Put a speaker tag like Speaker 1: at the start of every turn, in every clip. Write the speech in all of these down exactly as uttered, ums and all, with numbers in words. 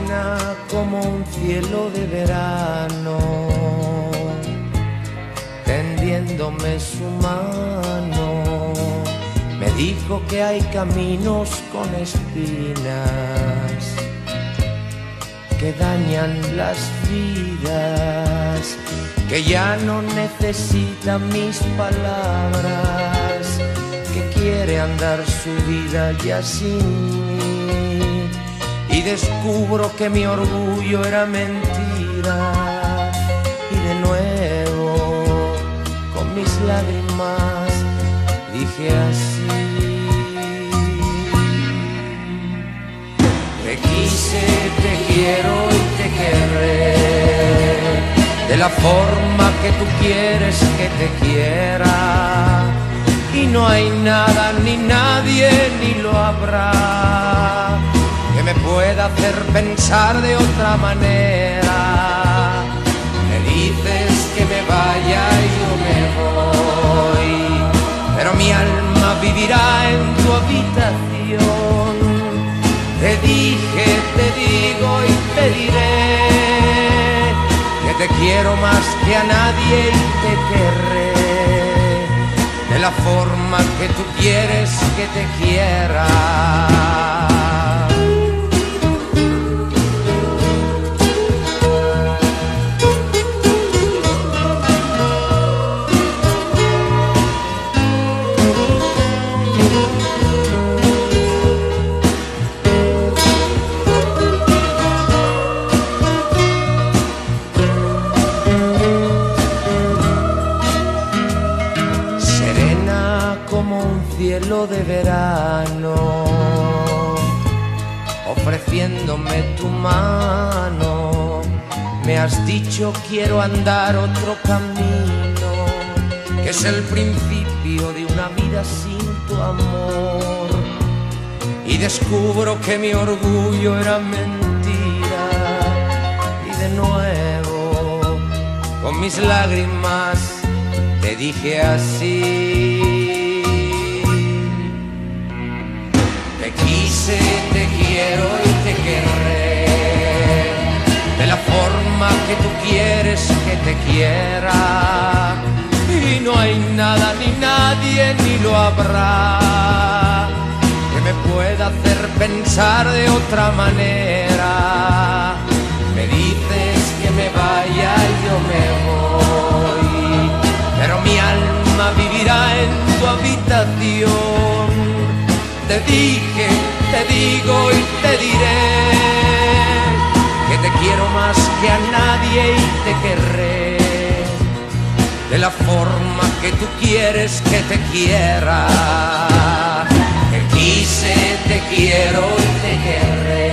Speaker 1: serena como un cielo de verano, tendiéndome su mano. Me dijo que hay caminos con espinas que dañan las vidas, que ya no necesita mis palabras, que quiere andar su vida ya sin mí. Y descubro que mi orgullo era mentira, y de nuevo con mis lágrimas dije así: te quise, te quiero y te querré de la forma que tú quieres que te quiera, y no hay nada ni nadie ni lo habrá que me pueda hacer pensar de otra manera. Me dices que me vaya y yo me voy, pero mi alma vivirá en tu habitación. Te dije, te digo y te diré que te quiero más que a nadie y te querré de la forma que tú quieres que te quiera. Cielo de verano, ofreciéndome tu mano. Me has dicho quiero andar otro camino, que es el principio de una vida sin tu amor. Y descubro que mi orgullo era mentira, y de nuevo con mis lágrimas te dije así: te quise, te quiero y te querré de la forma que tú quieres que te quiera, y no hay nada ni nadie ni lo habrá que me pueda hacer pensar de otra manera. Me dices que me vaya y yo me voy, pero mi alma vivirá en tu habitación. Te dije, te digo y te diré que te quiero más que a nadie y te querré de la forma que tú quieres que te quiera. Te quise, te quiero y te querré.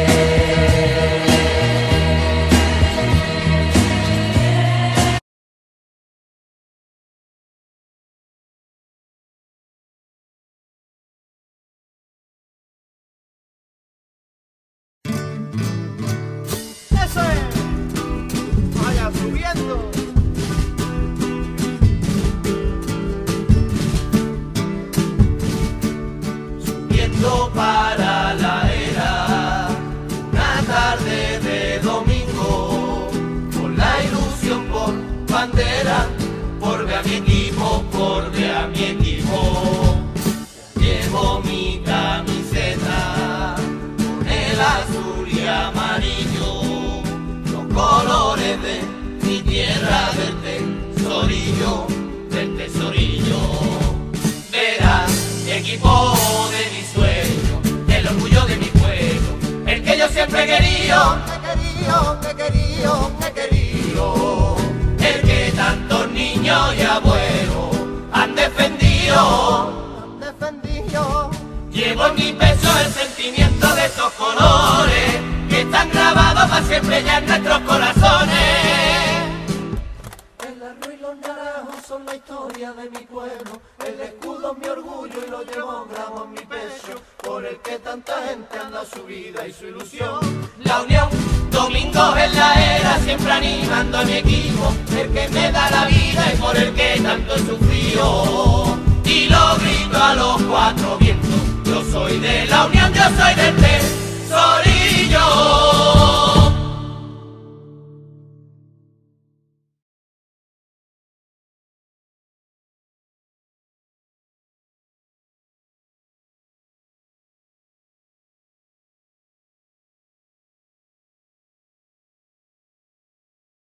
Speaker 2: Para la era, una tarde de domingo, con la ilusión por bandera, por ver a mi equipo, por ver a mi equipo. Llevo mi camiseta con el azul y amarillo, los colores de mi tierra, del tesorillo, del tesorillo. Verás mi equipo de mi sueño, el orgullo de mi pueblo, el que yo siempre he querido, he querido, he querido, he querido, el que tantos niños y abuelos han defendido, han defendido. Llevo en mi peso el sentimiento de estos colores que están grabados para siempre ya en nuestros corazones. El arroz y los naranjos son la historia de mi pueblo, el escudo es mi orgullo y lo llevo grabado en mi pecho, por el que tanta gente anda su vida y su ilusión. La unión, domingos en la era, siempre animando a mi equipo, el que me da la vida y por el que tanto he sufrido, y lo grito a los cuatro vientos.